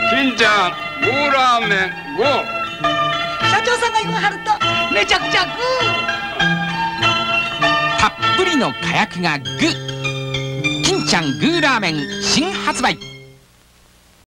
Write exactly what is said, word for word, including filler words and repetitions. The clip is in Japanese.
金ちゃんゴーラーメンゴー。 社長さんが言わはるとめちゃくちゃグたっぷりの火薬がグー。金ちゃんグーラーメン新発売。